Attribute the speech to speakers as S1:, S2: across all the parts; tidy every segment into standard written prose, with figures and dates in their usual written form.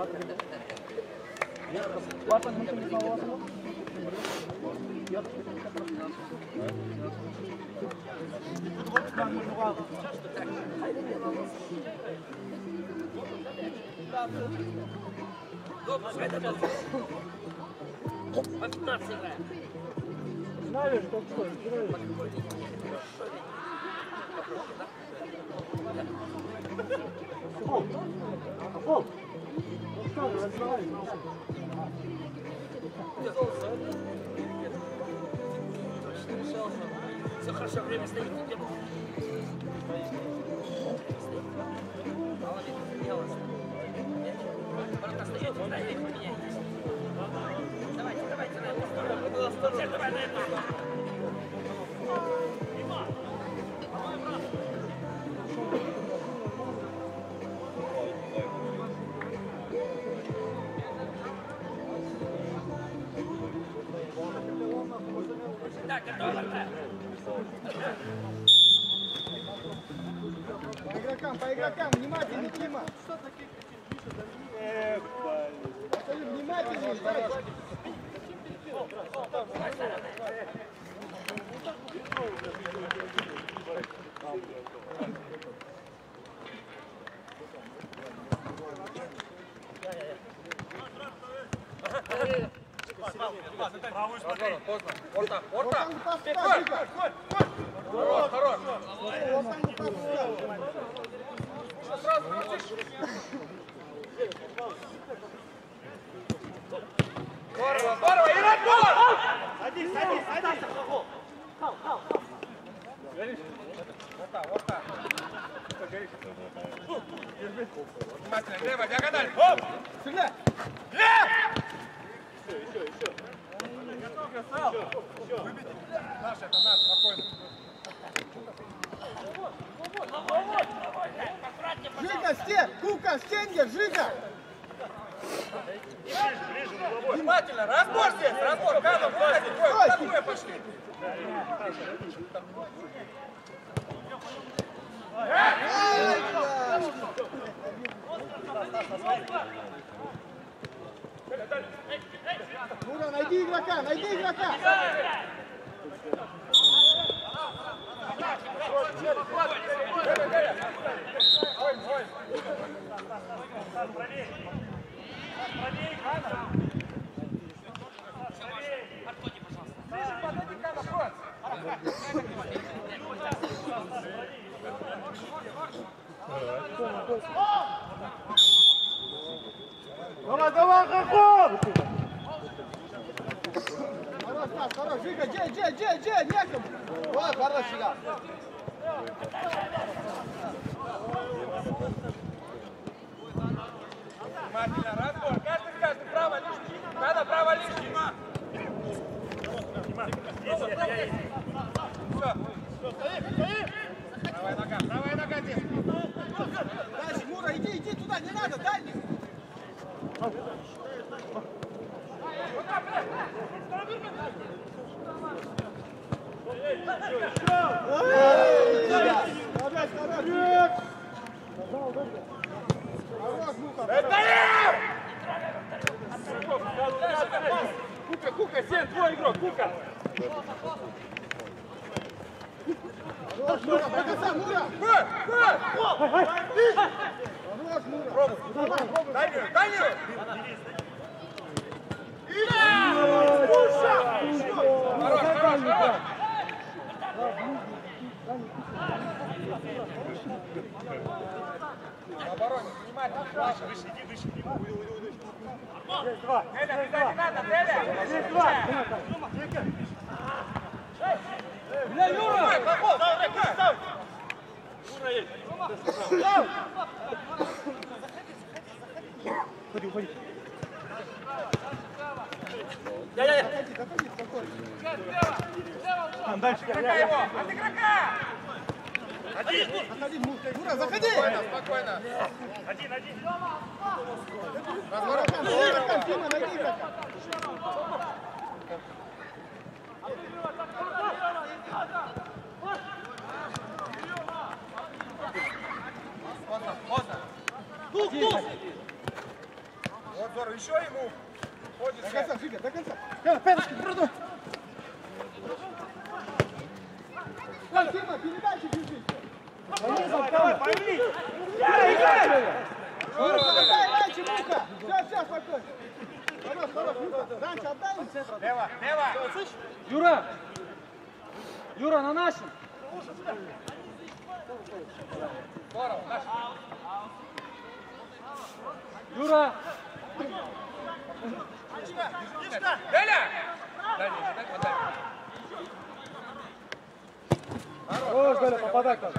S1: Знаешь, как что?
S2: Все хорошо, время стоит. Давайте, давайте, на эту сторону. Давай на эту сторону. Так, готово, да?
S1: По игрокам, внимательно, Дима. Внимательно,
S2: Правую смотри. Поздно. Порта. Хорош. Сразу крутишь. Здорово. И на гол!
S3: Садись.
S2: Орта. Внимательно, лево, диагональ.
S1: Сюда.
S3: Еще.
S2: Наш, это наш, спокойно.
S1: Жига, Кука, стенья, Жига.
S3: Ближе,
S2: Внимательно, разбор здесь, разбор. Канов, двое пошли.
S1: Мура, найди игрока.
S3: Давай, Хохол!
S1: Хорош, Жига, Джей, некому. Вот, хорош, Жига.
S2: Внимательно, разбор. Каждый право лишний. Надо право лишний. Все. Правая нога здесь.
S1: Дальше, Мура, иди туда, не надо, дальний.
S2: Кука, 7, твой игрок, Кука.
S1: Мура!
S2: Дальнюю! Хорош! На обороне, внимательно.
S3: Выше, иди.
S2: Деля, не надо, Деля!
S3: Здесь два!
S2: Бля, Юра!
S3: Ставь! Юра есть! Уходи! Там дальше!
S2: От игрока!
S3: Один!
S1: Мура, заходи!
S2: Спокойно!
S3: Один!
S1: Дима, найди игрока!
S2: Поздно!
S3: Тук!
S1: Вот, здорово, еще ему. До конца, Жига, до конца. Пяточки, продуй. Тима, передачи держите.
S3: Давай, пойми!
S1: Отдай раньше, Мука. Все, спокойно. Хорош, Мука. Раньше отдай.
S3: Лево, лево!
S4: Юра! Юра, на нашем!
S3: Здорово, наш.
S4: Юра!
S3: Деля! Дальше, дай подай.
S4: Хорош, Галя, попадай там.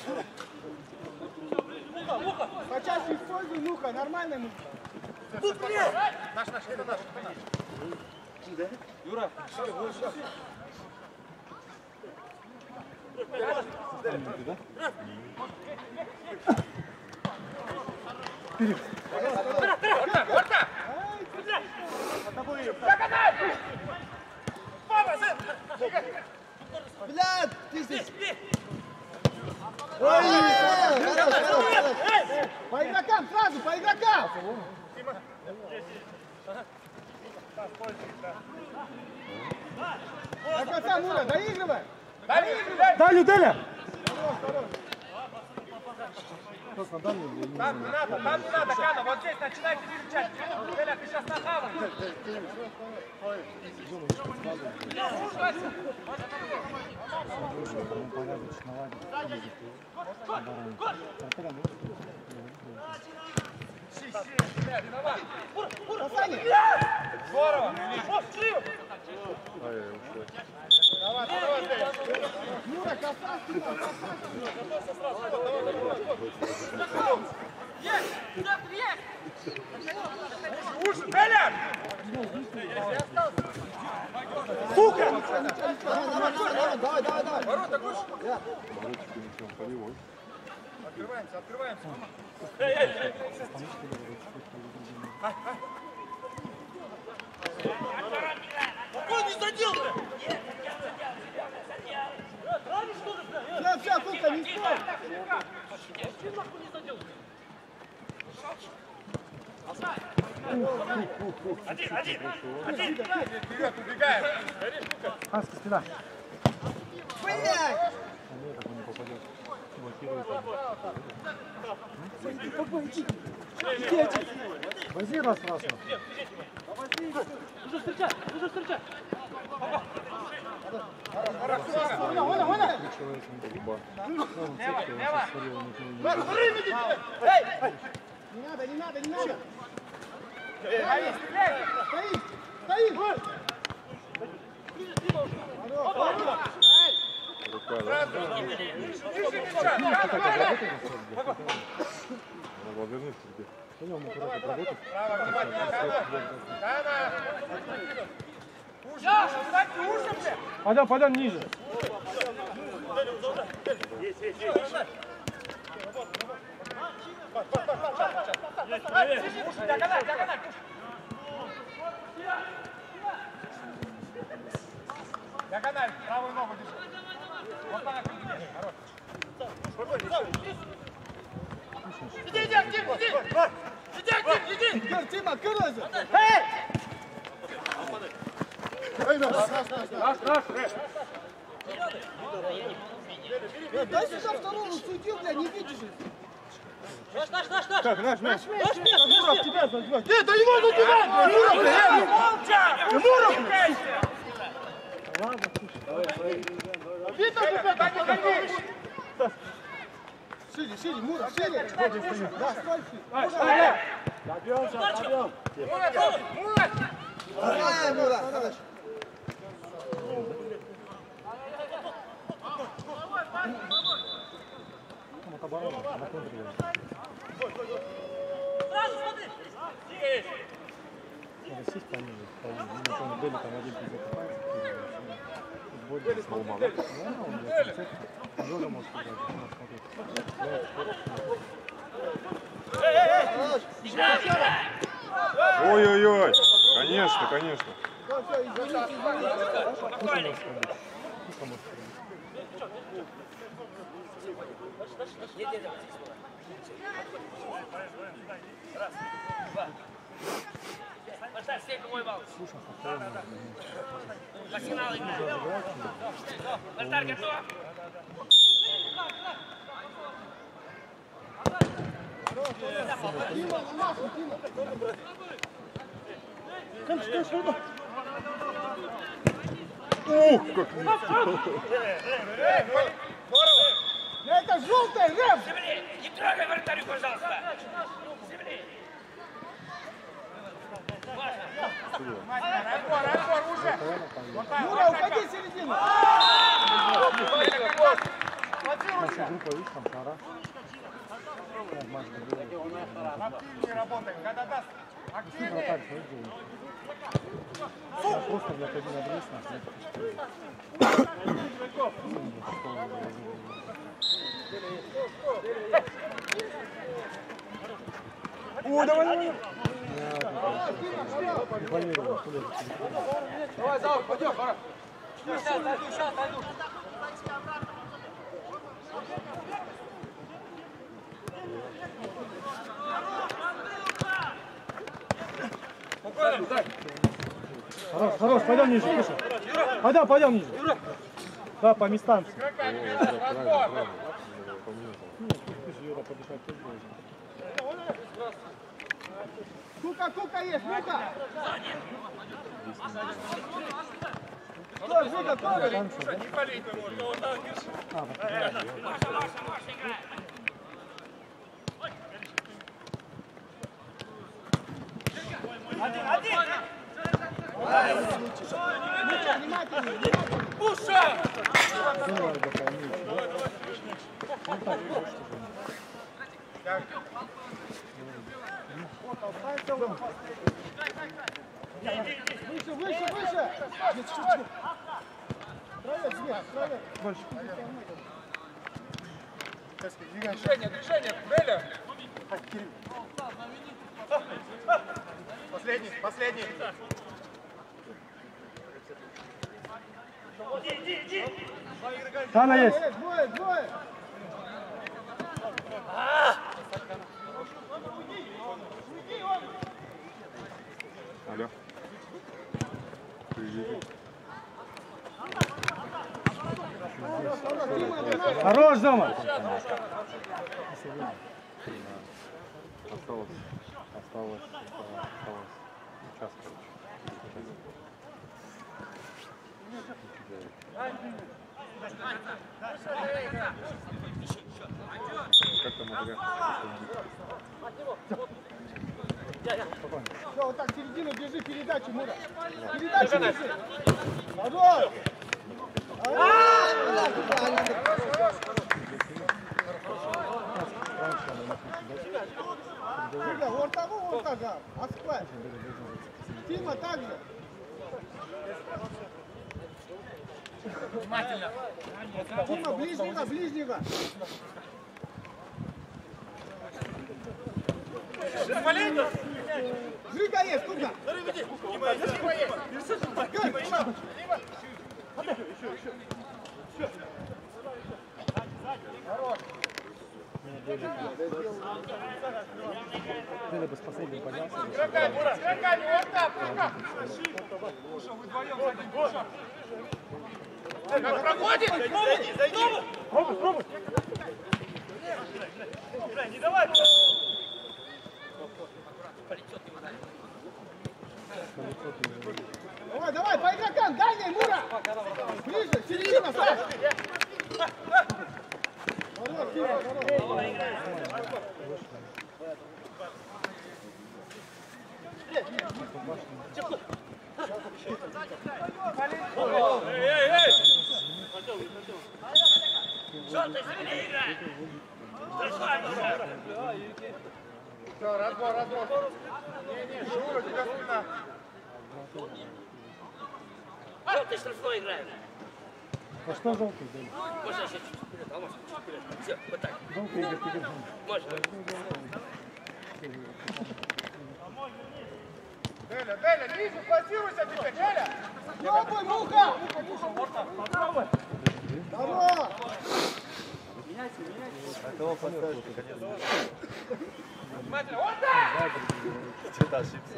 S1: Почаще используй, Мука, нормальная Мука.
S3: Наш, это наш.
S4: Юра!
S3: Марта! Папа, сын!
S1: Блядь, ты здесь. Ой, хорош. По игрокам сразу, по игрокам. До конца, Мура, доигрывай.
S4: Далю, Деля!
S3: Там не надо, Кана, вот здесь начинайте кричать. Деля, ты сейчас нахаваешь. Здорово! Давай, Деля.
S1: Мура, красавчик.
S3: Уши, Деля!
S1: Сука! Давай.
S3: Ворота, гусь! Открываемся. Он не задел!
S1: Все, Сука, не стой.
S3: Один! Вперед, убегаем!
S4: Хаска, спина.
S1: Блядь!
S4: Возьми нас сразу.
S2: Уже встречай!
S1: Вон!
S3: Лево!
S1: Не надо!
S3: Стоит!
S4: Пойдем ниже.
S3: Диагональ, правую ногу держи. Вот так, хорош. Иди, активно, иди!
S1: Тима, открылся!
S4: Наш.
S1: Дай сюда второго судью, блядь, не видишь?
S2: Наш!
S4: Как, наш мяч?
S1: Муров тебя задевает! Нет, да его задевает! Муров, блядь! Муров!
S4: Ладно, слушай.
S1: Видно тебя, так не ходи! Шире, Муров, шире! Да, стой, шире!
S4: Добьем.
S3: Мурат!
S1: Ай, Муров, хорошо!
S2: Сразу смотри!
S4: Надо сесть пониже. На Дели там один пиздец копается. Более слоума, да? Да, он концепт. Тоже может играть.
S5: Ой-ой-ой! Конечно.
S1: Все, извините.
S2: Раз, два. Арсенал играет. Вратарь готов.
S5: Ух, как
S1: Это желтая, Рэм!
S2: Земли! Не трогай вратарю, пожалуйста! Земли!
S3: Разбор уже!
S1: Мура, уходи в середину!
S4: Наша группа, видишь, там Шара.
S3: Активнее работаем, когда даст активнее.
S4: Просто для кабины адрес нас нет.
S1: О, давай!
S3: Давай, Заур, пойдем, пора. Сейчас дойду.
S4: Хорош, пойдем ниже, слушай. Пойдем ниже. Да, по местам.
S3: Разбор.
S4: Юра подышать тоже должен.
S1: Кука есть, Кука! Стой, Жига, стой!
S3: Не болей, ты можешь, вот так держи.
S2: Маша, играй! Один!
S1: Внимательно!
S3: Пуша!
S4: Давай дополнительно.
S1: Выше! Травец!
S4: Больше.
S3: Движение, Беля! Последний.
S2: Иди!
S4: Тана есть.
S1: Двое!
S5: Алло.
S4: Хорош, Дома.
S5: Осталось час, Как там игра?
S1: Все, вот так, середину держи, передачу, Мура! Передачу держи! Хорош! Жига, ортага, Аспай! Тима также!
S3: Внимательно.
S1: Тима, ближнего! Жига есть, Кука!
S4: Ты бы с последним поднялся.
S3: Игроками, вот так, Пуша! Пуша, вы вдвоем садите, Пуша! Как проходит? Зайди!
S4: Пробуй.
S3: Не давай!
S1: Давай, по игрокам, дальний, Мура! Ближе, середина, Саш! Хорош, Тима,
S3: Эй!
S2: Желтый, земли играй!
S3: Все, разбор. Не, Шура, у тебя спина.
S2: Желтый штрафной играет!
S4: А что желтый?
S2: Можно еще чуть вперед, а можно чуть вперед. Все, вот так.
S4: Желтый Игорь Тигр.
S2: Можно.
S3: Деля, ниже, пластируйся теперь, Деля!
S1: Пробуй, Муха! Хорош!
S3: Внимательно, вот так!
S1: Цвета ошибся.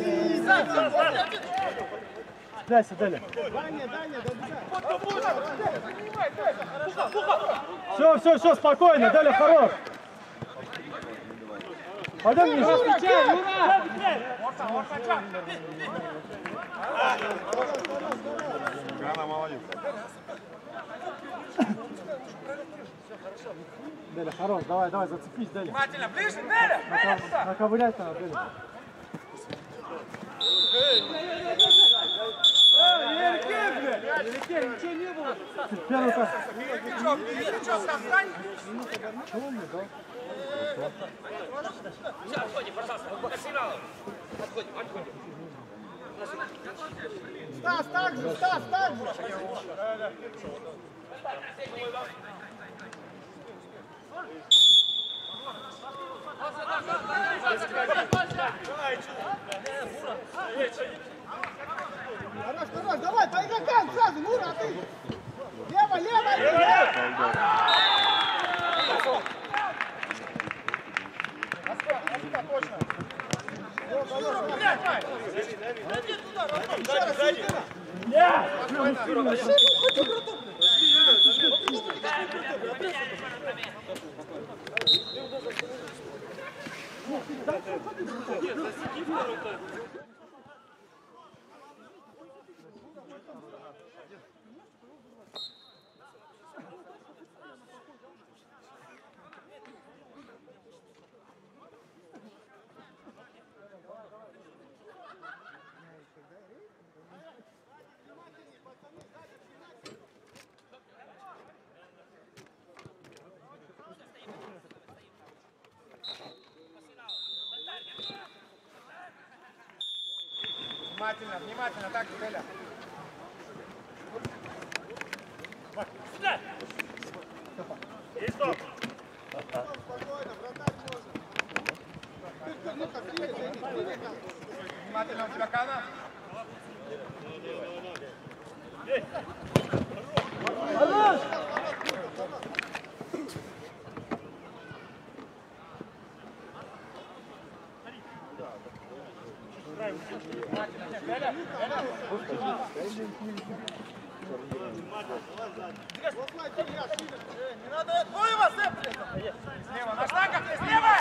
S4: Дайся, Деля. Все, спокойно, Деля, хорош. Пойдем ниже.
S5: Гана молодец.
S4: Деля, хорош, давай, зацепись, Деля.
S3: Внимательно, ближе, Деля!
S4: Наковырять надо, Деля.
S1: Ничего не было.
S4: Первый раз.
S3: Митричок, там стань!
S2: Все, отходим, пожалуйста, к сигналу. Отходим.
S1: Стас, так же, Стас, так же. Хорош, давай, по игрокам сразу, Мура, а ты. Лево. Точно.
S3: Внимательно, так, Деля.
S2: И стоп.
S3: Внимательно, у тебя канат.
S1: Не надо, двое вас,
S3: Слева, на шлагах, слева!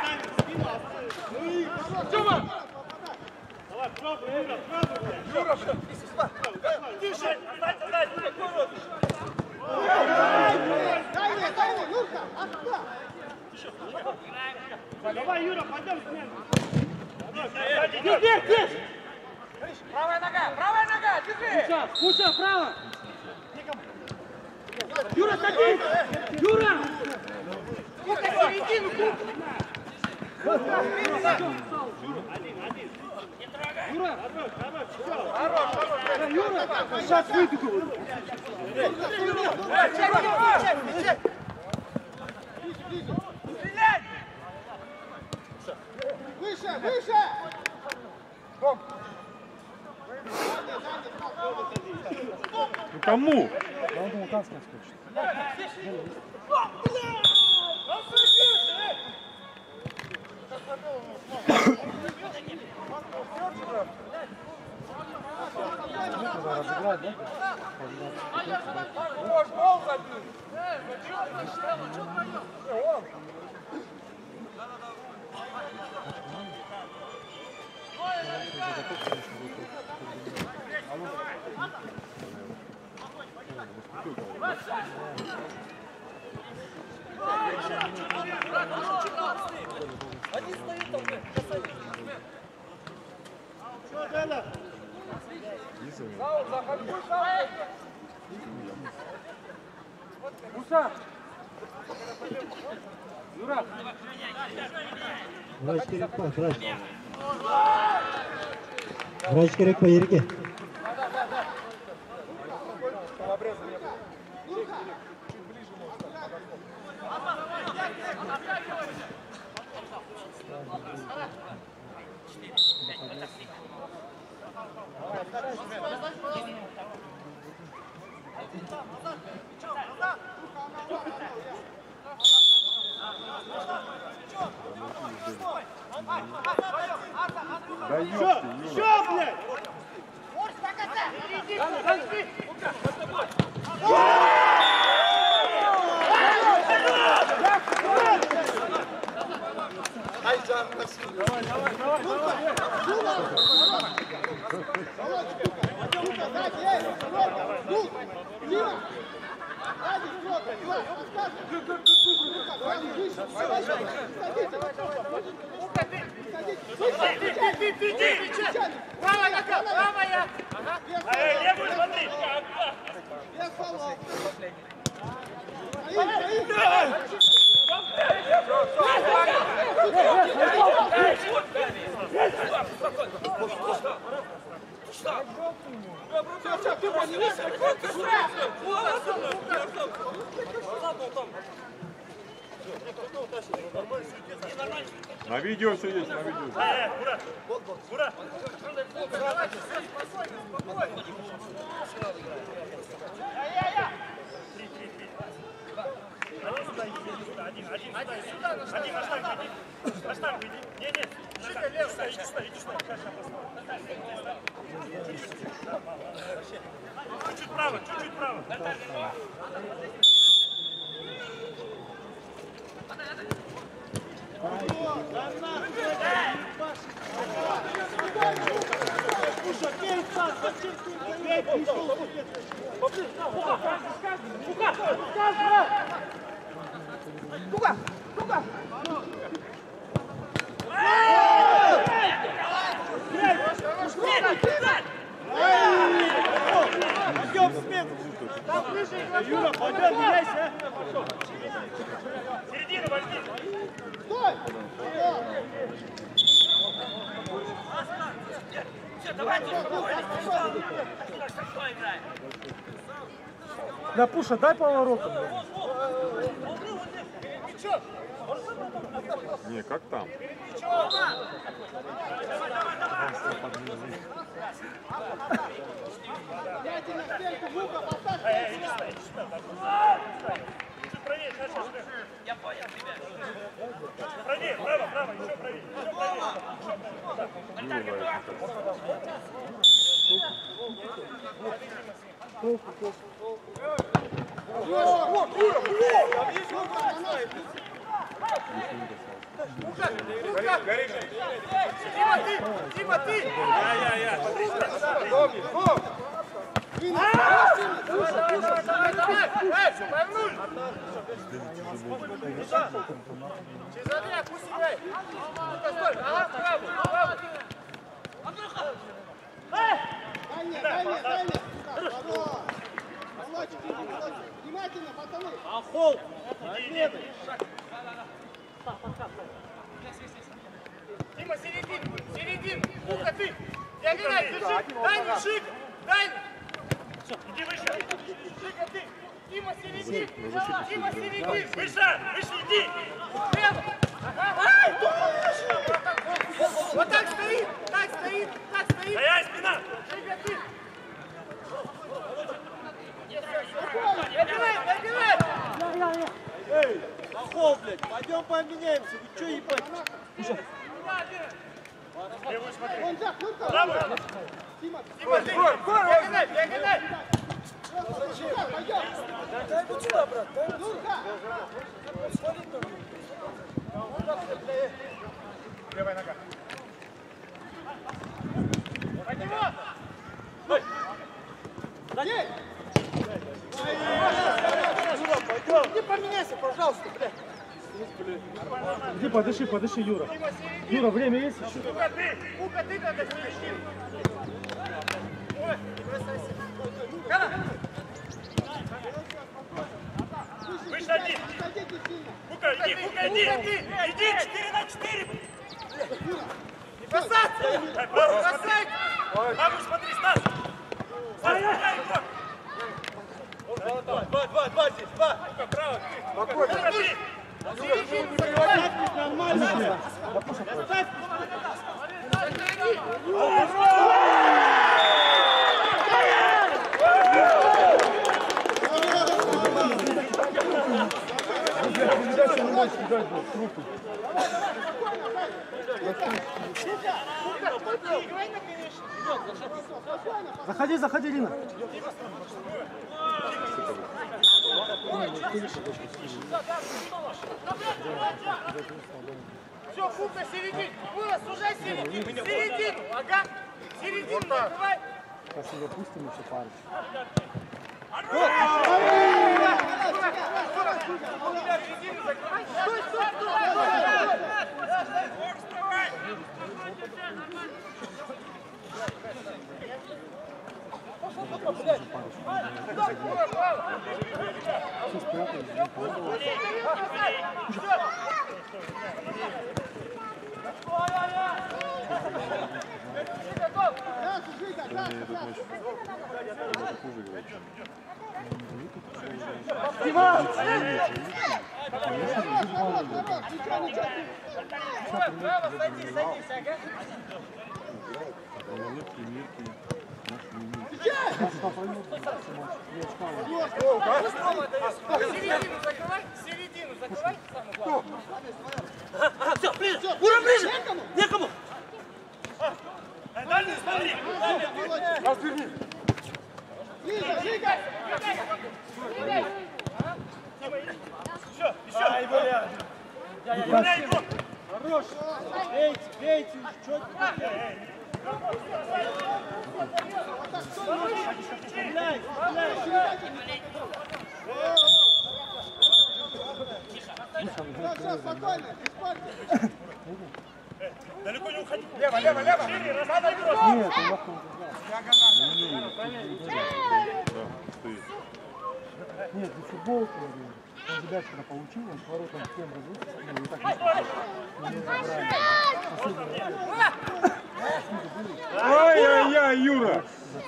S1: Тёма!
S3: Юра,
S1: Тише!
S6: Дай мне, Юрка! Откуда?
S1: Давай, Юра, пойдем с ним!
S3: правая нога, держи!
S1: Куча, право! Юра, садись! Юра! Кука, середину, Кука! Юра! Хорош! Юра! Сейчас выйду!
S6: Выше!
S5: Ну кому?
S4: Да он думал, танцевать хочет. Надо разыграть, да?
S3: Можешь гол забить!
S1: Один стоит там, что, Дэна?
S3: Муса!
S1: Юра!
S7: Врач керек па, врач. Врач керек па, ерке?
S5: Да
S1: Еще,
S5: ёпты,
S1: еще, блядь!
S2: Правая, правая! Левую смотри!
S5: На видео все есть, на видео.
S2: Ура! Один, на штангу иди. Не, иди сюда. Чуть-чуть право.
S1: Юра, пойдем, меняйся!
S2: Середину возьми!
S6: Стой!
S2: Все, давайте, спокойно! Играй!
S1: Да, Пуша, дай поворотом.
S5: Не, как там?
S6: Внимательно, стенку, мука, поставь!
S2: Чуть правее, сейчас. Я понял тебя. Правее, право, еще правее. Дима, ты! Я. Давай! Повернули! Через один, пусть играет! Стой! Ага, право!
S6: Дальняя! Володь, внимательно, пацаны!
S1: Ахол!
S2: Дима, середин! Уха, ты! Диагональ, держи! Дальний шик! Дальний! Иди выше! Шика, ты! Дима, середин! Выше, иди! Лево! Ай, вот так стоит! Стоять, спина! Шика, ты! Диагональ!
S1: Эй, Ахол, блядь, пойдем поменяемся. Вы что ебать?
S2: Левую смотри!
S6: Вон так, вон так!
S2: Право!
S6: Дима,
S2: Дима, ты! Диагональ!
S6: пойдем!
S1: Дай вот сюда, брат.
S6: Юрка!
S3: Левая нога.
S6: Ей!
S1: Иди поменяйся, пожалуйста, блядь. Иди, подыши, Юра. Юра, время есть еще?
S2: Уха, ты надо середин! Выше один!
S6: Садитесь сильно!
S2: Уха, иди! Иди, 4 на 4! Не бросаться! Бросай! Маму, смотри, Стас! Стас, играй его!
S1: Два здесь, два.
S2: Право!
S1: Спокойно.
S2: Смотри!
S1: Нормально. Заходи, заходи, Лина.
S2: Все, фук на середину. Ура, сужай середину. Середину, ага. Середину закрывай.
S4: Сейчас ее пустим и все парить.
S2: Стой, стой,
S4: Все спрятались, не помогало.
S2: середину закрывай. Середину закрывай. Все, ближе. Ура, ближе. Некому. Дальний, смотри.
S6: Разверни. Ближе, Жига.
S2: Еще, еще.
S1: Хорош. Бейте, бейте. Четко. Стреляй, стреляй.
S6: Все, спокойно, без паники.
S2: Далеко не уходи.
S3: Лево, лево, лево.
S4: Нет, он легко Нет, не футболку, он ребят, когда получил, он с воротом в тем разрушился, ну, и так не
S5: Ай-яй-яй, Юра!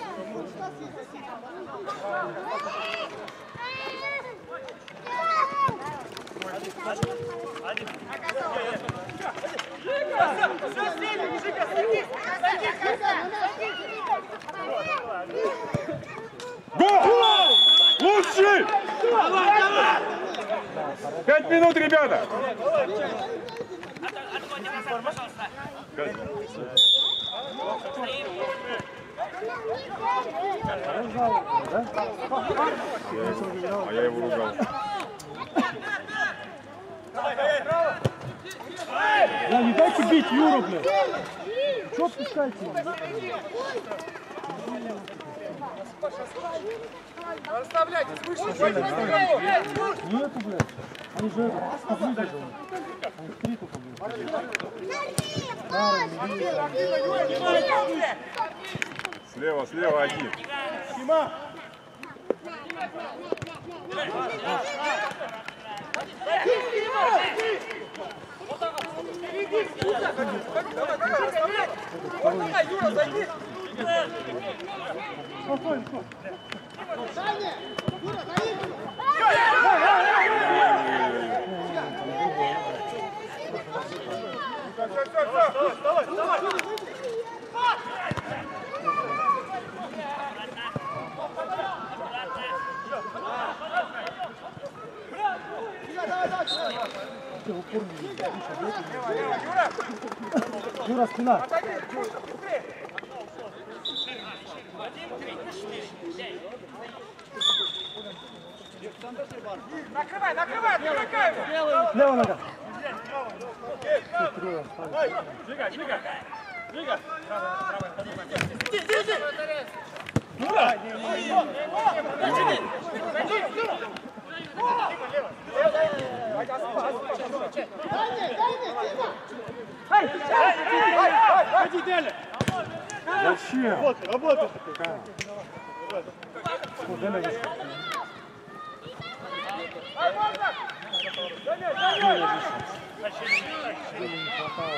S5: Гол! Лучший! 5 минут, ребята! А я его ругал.
S1: Да, не дайте бить Юру, блядь. Чё отпускайте?
S3: Расставляйтесь, выше.
S4: Нету, блядь. Они же поближе же. Они в 3 только, блядь.
S5: Слева, слева один.
S1: Сима!
S3: Давай, Юра, зайди.
S1: Спокойно, спокойно.
S6: Саня, Юра, заигрывай.
S1: Юра, спина.
S3: Накрывай, накрывай, отвлекай его.
S1: Левая нога.
S2: Двигай, двигай. Двигай.
S1: Ходи, Деля.
S5: Зачем?
S1: Работай, работай. Вот, Деля вышла.
S4: Не хватало.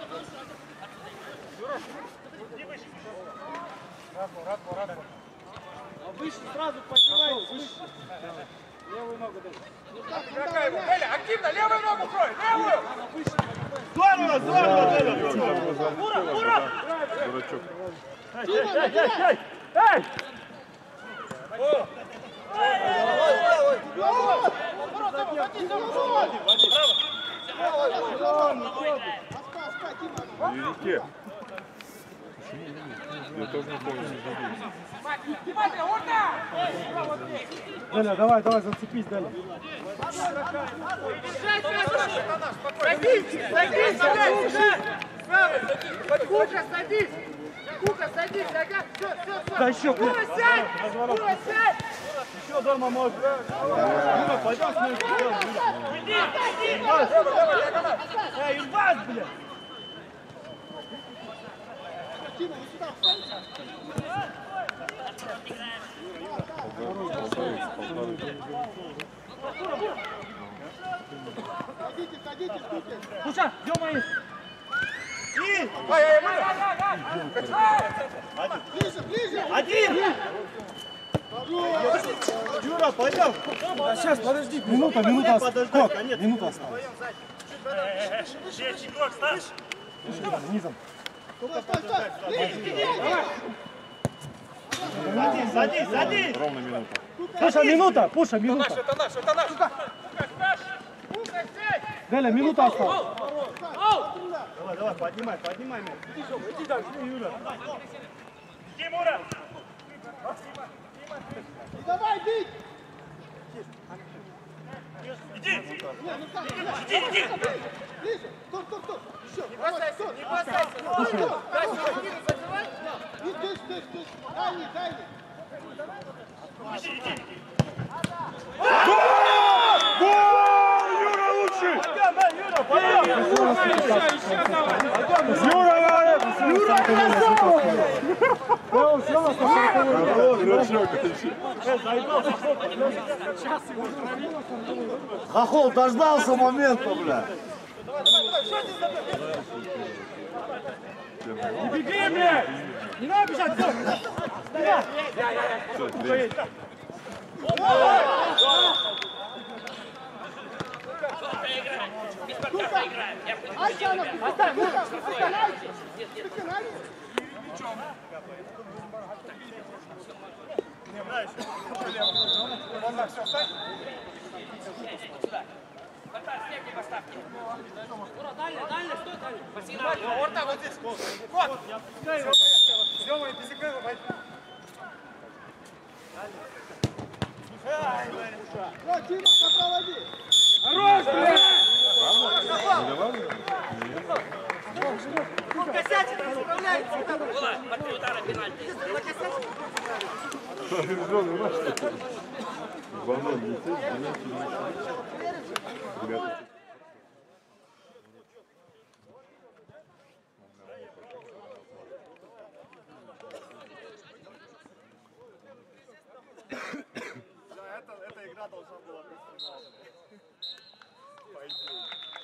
S1: Выше сразу поднимай, выше. Левую ногу дай.
S3: Игрока его. Эля, активно, левую ногу крой, левую.
S1: Здорово, здорово, Деля.
S5: Ура! Дурачок.
S1: Эй! Эй!
S5: На веревке. Я тоже не помню.
S1: Деля, давай, давай, зацепись, Деля.
S6: Садись, Кука, садись! Кука, садись, ага, все.
S1: Да еще,
S6: Кука, сядь! Кука, сядь!
S1: еще дома может. Юра, пойдем с ним. Эй, Ильбас, блядь!
S6: Тима, вы сюда встаньте. Садитесь, Куки.
S1: Куша, Дема есть.
S6: Ближе!
S1: Один! Юра, пойдем. Сейчас, подожди. Минута осталась. Минута осталась.
S2: Следующий игрок, Стас.
S1: Низом.
S6: Стой!
S1: Садись!
S5: Ровно минута.
S1: Пуша, минута.
S3: Это наш.
S6: Кука, сядь!
S1: Деля, минута осталась. Давай, поднимай мяч. Иди дальше, Юра.
S2: Тимура.
S6: Давай, бить!
S2: Иди.
S6: Не, ну как?
S2: Иди.
S6: Ближе! Стоп! Еще!
S3: Не бросайся.
S6: Дай середину забивай! Здесь! Дай мне!
S5: Гол! Юра лучший!
S1: Юра, красава!
S8: Хохол дождался момента, бля.
S1: Не беги, блядь! Не надо бежать, стоп! Стоять!
S6: Остановись!
S3: Орта вот здесь. Вот. Сёма, без игры выходи.
S6: Тима, сопроводи!
S1: Хорош, блядь!
S6: Косячина справляется!
S2: Под удара пенальти.
S5: Звонок летит, ребята.
S1: Эта игра должна была быть финалом. По идее.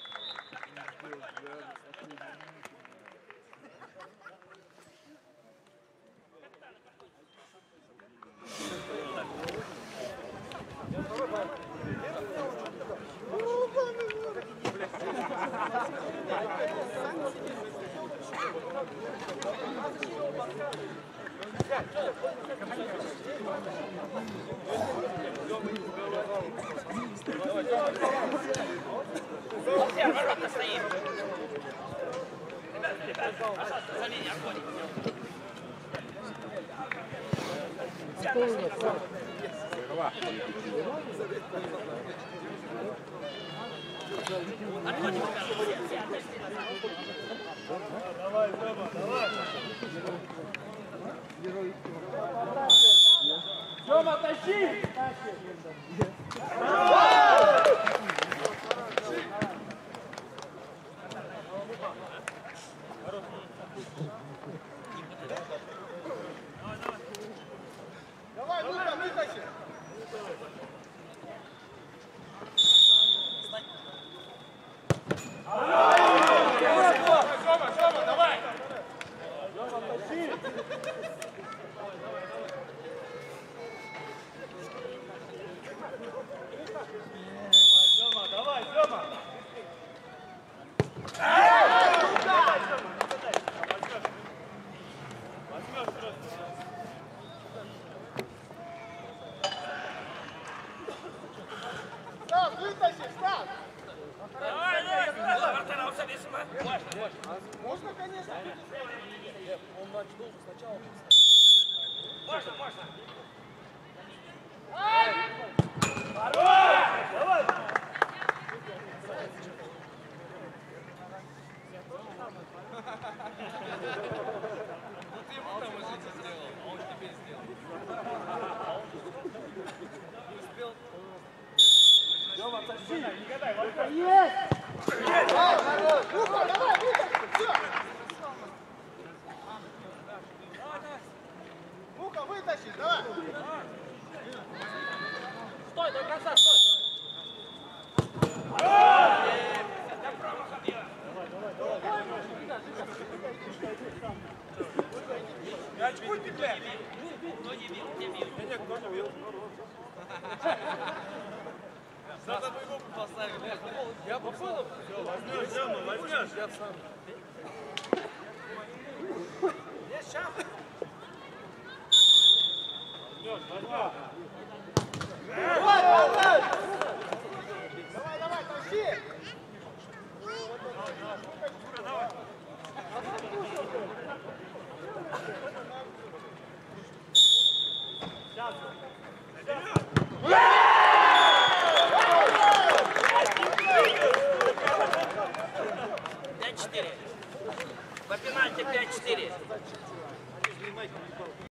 S1: Давай, Зёма, давай. Зёма, тащи!
S6: Давай, Лука, вытащи!
S3: Сёма, давай.
S1: Зёма, давай, Зёма!
S6: Стас, вытащи, Стас!
S2: Давай, вратаря, зависимо.
S6: Можно, конечно.
S3: Мяч будет петлять. Надо бы его поставить. Я попал. Возьмешь. Я сам. Есть шанс.
S1: Давай, тащи!
S2: По пенальти 5-4.